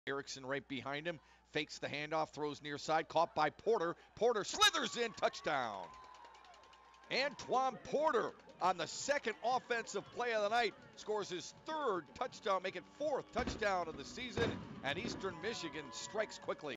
Erickson right behind him, fakes the handoff, throws near side, caught by Porter. Porter slithers in, touchdown. Antoine Porter on the second offensive play of the night scores his third touchdown, make it fourth touchdown of the season, and Eastern Michigan strikes quickly.